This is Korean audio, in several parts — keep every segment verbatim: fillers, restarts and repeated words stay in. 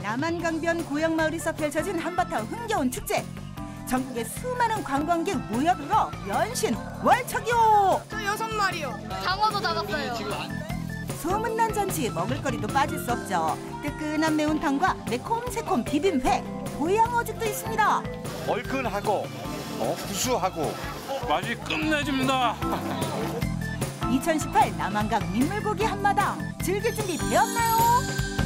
남한강변 고향마을에서 펼쳐진 한바탕 흥겨운 축제. 전국의 수많은 관광객 모여들어 연신 월척이요. 저 여섯 마리요. 장어도 잡았어요. 소문난 잔치 먹을거리도 빠질 수 없죠. 뜨끈한 매운탕과 매콤새콤 비빔회, 보양어죽도 있습니다. 얼큰하고 어, 구수하고 맛이 끝내줍니다. 이천십팔 남한강 민물고기 한마당 즐길 준비 되었나요?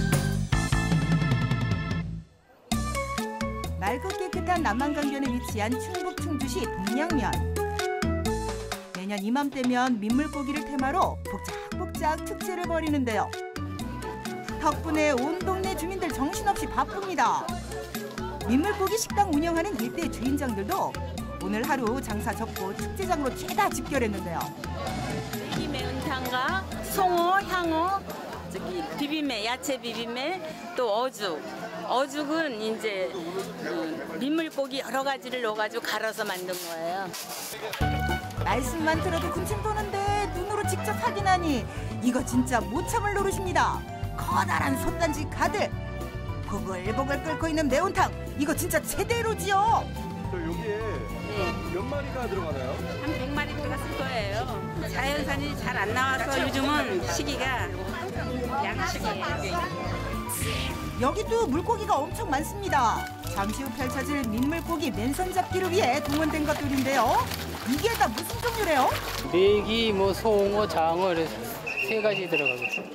맑고 깨끗한 남한강변에 위치한 충북 충주시 동양면. 매년 이맘때면 민물고기를 테마로 복작복작 축제를 벌이는데요. 덕분에 온 동네 주민들 정신없이 바쁩니다. 민물고기 식당 운영하는 일대 주인장들도 오늘 하루 장사 접고 축제장으로 죄다 집결했는데요. 이 매운탕과 송어, 향어, 저기 비빔면, 야채 비빔면, 또 어죽. 어죽은 이제 그 민물고기 여러 가지를 넣어가지고 갈아서 만든 거예요. 말씀만 들어도 군침 도는데 눈으로 직접 확인하니 이거 진짜 못 참을 노릇입니다. 커다란 솥단지 가득 보글보글 끓고 있는 매운탕, 이거 진짜 제대로지요. 저 여기에 네. 몇 마리가 들어가나요? 한 백 마리 들어갔을 거예요. 자연산이 잘 안 나와서 요즘은 시기가 양식이에요. 여기도 물고기가 엄청 많습니다. 잠시 후 펼쳐질 민물고기 맨손 잡기를 위해 동원된 것들인데요. 이게 다 무슨 종류래요? 메기, 뭐 송어, 장어 이래서 세 가지 들어가거든요.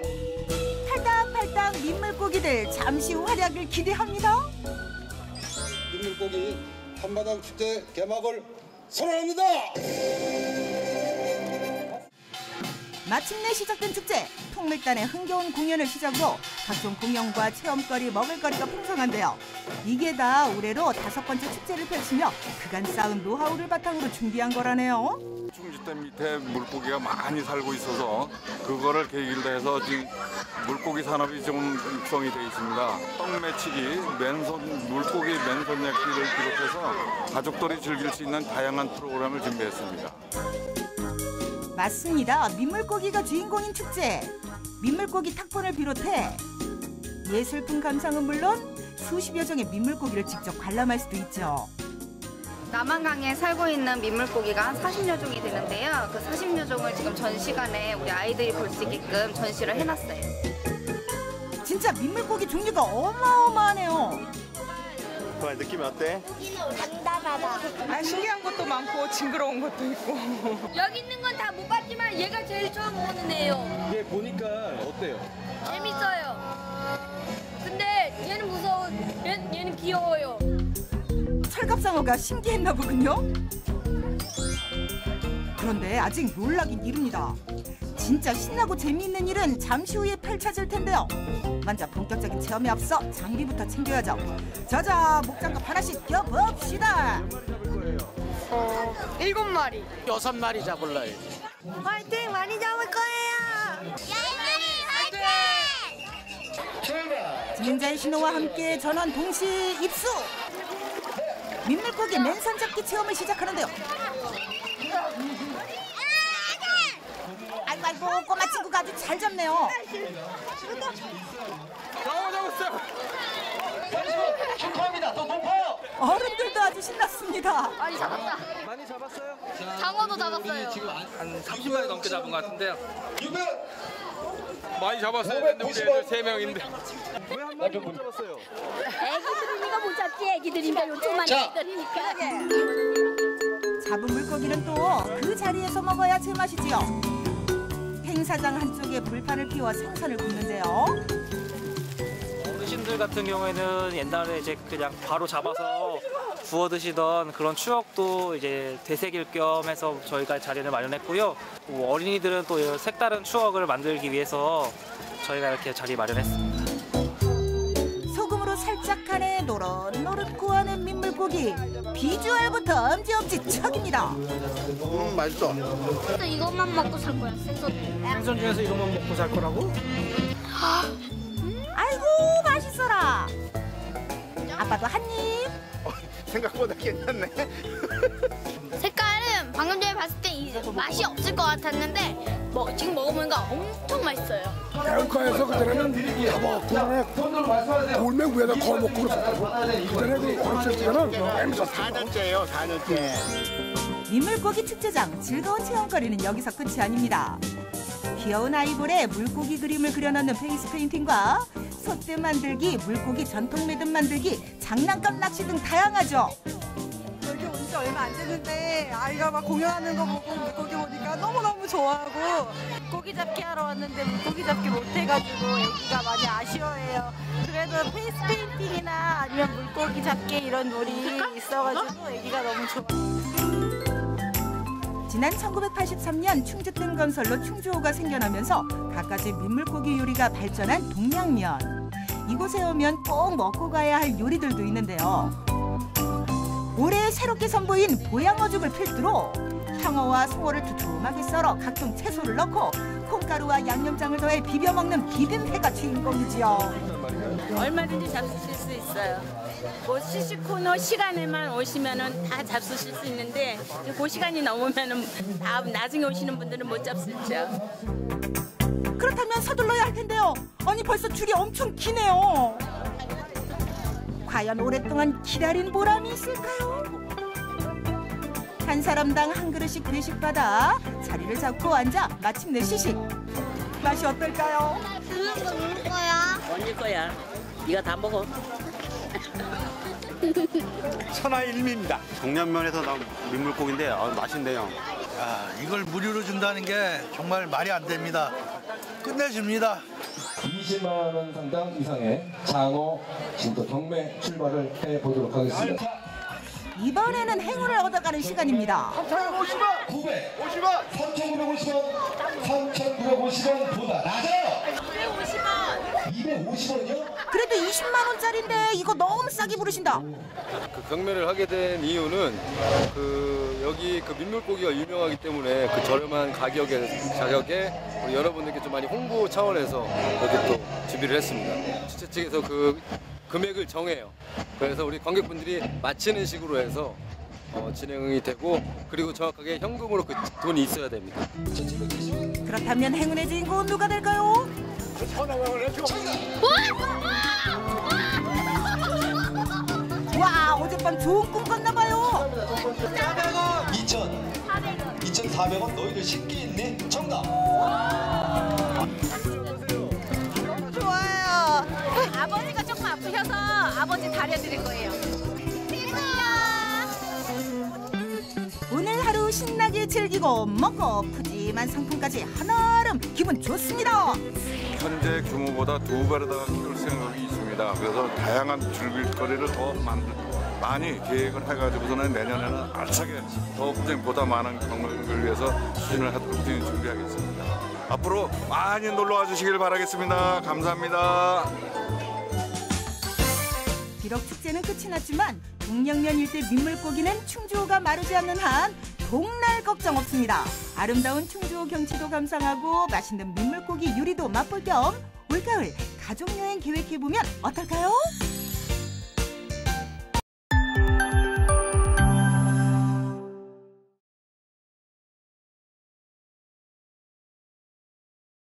팔딱팔딱 민물고기들 잠시 후 활약을 기대합니다. 민물고기 한마당 축제 개막을 선언합니다. 마침내 시작된 축제. 통밀단의 흥겨운 공연을 시작으로 각종 공연과 체험거리, 먹을거리가 풍성한데요. 이게 다 올해로 다섯 번째 축제를 펼치며 그간 쌓은 노하우를 바탕으로 준비한 거라네요. 충주댐 밑에 물고기가 많이 살고 있어서 그거를 계기로 해서 지금 물고기 산업이 좀 육성이 돼 있습니다. 떡매치기, 맨손 물고기 맨손 焼기를 비롯해서 가족들이 즐길 수 있는 다양한 프로그램을 준비했습니다. 맞습니다. 민물고기가 주인공인 축제. 민물고기 탁본을 비롯해 예술품 감상은 물론 수십여 종의 민물고기를 직접 관람할 수도 있죠. 남한강에 살고 있는 민물고기가 한 사십여 종이 되는데요. 그 사십여 종을 지금 전시관에 우리 아이들이 볼 수 있게끔 전시를 해놨어요. 진짜 민물고기 종류가 어마어마하네요. 좋아요. 느낌이 어때? 단단하다. 아, 신기한 것도 많고 징그러운 것도 있고. 여기 있는 건 다 못 봤지만 얘가 제일 처음 보는 애예요. 얘 보니까 어때요? 재밌어요. 근데 얘는 무서워. 얘, 얘는 귀여워요. 철갑상어가 신기했나 보군요. 그런데 아직 놀라긴 이릅니다. 진짜 신나고 재미있는 일은 잠시 후에 펼쳐질 텐데요. 먼저 본격적인 체험에 앞서 장비부터 챙겨야죠. 자자, 목장갑 하나씩 껴봅시다. 어, 일곱 마리. 여섯 마리 잡을래요. 화이팅 많이 잡을 거예요. 진자의 신호와 함께 전원 동시 입수. 민물고기 맨손 잡기 체험을 시작하는데요. 아이고 아이고, 꼬마 친구가 아주 잘 잡네요. 장어 잡았어요. 축하합니다. 더 높아요. 어른들도 아주 신났습니다. 많이 잡았다. 많이 잡았어요? 장어도 잡았어요. 한 삼십 마리 넘게 잡은 것 같은데요. 육백. 많이 잡았어요. 근데 우리 애들 세 명인데. 왜 한 마리 못 잡았어요? 애기들이니까 못 잡지. 애기들이니까 요즘만 애기들이니까. 잡은 물고기는 또 그 자리에서 먹어야 제맛이지요. 행사장 한쪽에 불판을 피워 생선을 굽는데요. 어르신들 같은 경우에는 옛날에 이제 그냥 바로 잡아서 구워 드시던 그런 추억도 이제 되새길 겸 해서 저희가 자리를 마련했고요. 뭐 어린이들은 또 색다른 추억을 만들기 위해서 저희가 이렇게 자리 마련했습니다. 소금으로 살짝 간에 노릇노릇 구워낸 민물고기. 비주얼부터 엄지엄지 척입니다. 음, 맛있어. 또 이것만 먹고 살 거야. 생선. 생선 중에서 이것만 먹고 살 거라고? 아이고 맛있어라. 아빠도 한 입. 생각보다 괜찮네. 색깔은 방금 전에 봤을 때 이 맛이 없을 것 같았는데 뭐 지금 먹어보니까 엄청 맛있어요. 해안가에서 그때는 타박군에 굴 맨 위에다 구워 먹고 그랬었다고. 그전에 그 어렸을 때는 엠 사 년째예요, 사 년째. 민물고기 축제장 즐거운 체험거리는 여기서 끝이 아닙니다. 귀여운 아이볼에 물고기 그림을 그려넣는 페이스 페인팅과 솥대 만들기, 물고기 전통 매듭 만들기, 장난감 낚시 등 다양하죠. 여기 온 지 얼마 안 됐는데 아이가 막 공연하는 거 보고 물고기 보니까 너무너무 좋아하고 고기 잡기 하러 왔는데 물고기 잡기 못해가지고 애기가 많이 아쉬워해요. 그래도 페이스 페인팅이나 아니면 물고기 잡기 이런 놀이 있어가지고 애기가 너무 좋아요. 지난 천구백팔십삼 년 충주댐 건설로 충주호가 생겨나면서 갖가지 민물고기 요리가 발전한 동양면. 이곳에 오면 꼭 먹고 가야 할 요리들도 있는데요. 올해 새롭게 선보인 보양어죽을 필두로 향어와 송어를 두툼하게 썰어 각종 채소를 넣고 콩가루와 양념장을 더해 비벼 먹는 비빔회가 주인공이지요. 얼마든지 잡수실 수 있어요. 뭐 시시코너 시간에만 오시면은 다 잡수실 수 있는데 그 시간이 넘으면은 다 나중에 오시는 분들은 못 잡수죠. 그렇다면 서둘러야 할 텐데요. 아니 벌써 줄이 엄청 기네요. 과연 오랫동안 기다린 보람이 있을까요? 한 사람당 한 그릇씩 대식받아 자리를 잡고 앉아 마침내 시식. 맛이 어떨까요? 언제 거야? 네가 다 먹어. 천하일미입니다. 동년면에서 나온 민물고기인데 아, 맛있네요. 아, 이걸 무료로 준다는 게 정말 말이 안 됩니다. 끝내줍니다. 이십만 원 상당 이상의 장어 진도 경매 출발을 해보도록 하겠습니다. 이번에는 행운을 얻어가는 시간입니다. 삼천구백오십 원! 구백오십 원! 삼천구백오십 원! 삼천구백오십 원보다 낮아요! 이백오십 원! 이백오십 원이요? 그래도 이십만 원짜리인데 이거 너무 싸게 부르신다. 그 경매를 하게 된 이유는 그 여기 그 민물고기가 유명하기 때문에 그 저렴한 가격에 가격에 우리 여러분들께 좀 많이 홍보 차원에서 이렇게 또 준비를 했습니다. 주최 측에서 그 금액을 정해요. 그래서 우리 관객분들이 맞히는 식으로 해서 어, 진행이 되고 그리고 정확하게 현금으로 그 돈이 있어야 됩니다. 그렇다면 행운의 주인공은 누가 될까요? 와, 어젯밤 좋은 꿈 꿨나 봐요. 이천, 이천사백 원 너희들 쉽게 있네? 정답! 좋아요. 아버지가 조금 아프셔서 아버지 다려드릴 거예요. 오늘 하루 신나게 즐기고 먹고 푸짐한 상품까지 한아름 기분 좋습니다. 현재 규모보다 두 배로 더 키울 생각이 있습니다. 그래서 다양한 즐길거리를 더 만들, 많이 계획을 해가지고서는 내년에는 알차게 더욱더 보다 많은 경험을 위해서 추진을 하도록 준비하겠습니다. 앞으로 많이 놀러와 주시길 바라겠습니다. 감사합니다. 비록 축제는 끝이 났지만 동양면 일대 민물고기는 충주호가 마르지 않는 한 복날 걱정 없습니다. 아름다운 충주호 경치도 감상하고 맛있는 민물고기 요리도 맛볼 겸 올가을 가족여행 계획해보면 어떨까요?